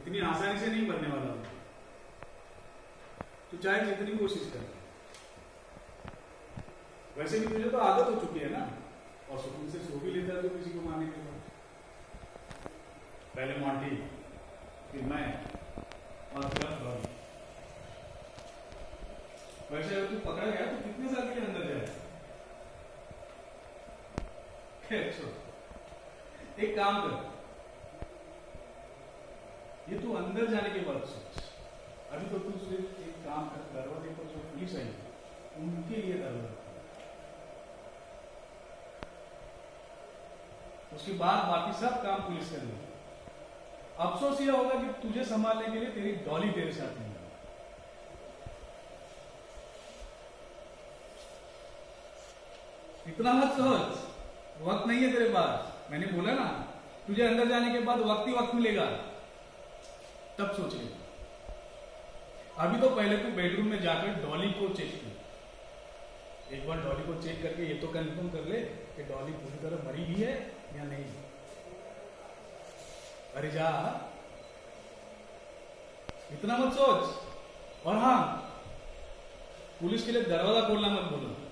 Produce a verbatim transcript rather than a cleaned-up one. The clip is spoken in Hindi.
इतनी आसानी से नहीं बनने वाला तो चाहे जितनी कोशिश कर। वैसे भी तुझे तो आदत हो चुकी है ना, और सुकून से सो भी लेता है तो किसी को मारने के बाद। पहले मॉन्टी, फिर मैं, और फिर अब। वैसे अगर तू पकड़ा गया तो कितने साल के अंदर जाए? एक काम कर, ये तू अंदर जाने के बाद सोच। अभी तो तू सिर्फ एक काम कर, दरवाजे पर जो पुलिस आई उनके लिए दरवाजा, उसके बाद बाकी सब काम पुलिस करेगी। अफसोस यह होगा कि तुझे संभालने के लिए तेरी डॉली तेरे साथ नहीं है। इतना मत सोच, वक्त नहीं है तेरे पास। मैंने बोला ना, तुझे अंदर जाने के बाद वक्त ही वक्त मिलेगा, तब सोच ले। अभी तो पहले तू बेडरूम में जाकर डॉली को चेक कर। एक बार डॉली को चेक करके ये तो कंफर्म कर ले कि डॉली पूरी तरह मरी भी है या नहीं। अरे जा, इतना मत सोच। और हाँ, पुलिस के लिए दरवाजा खोलना मत बोलो।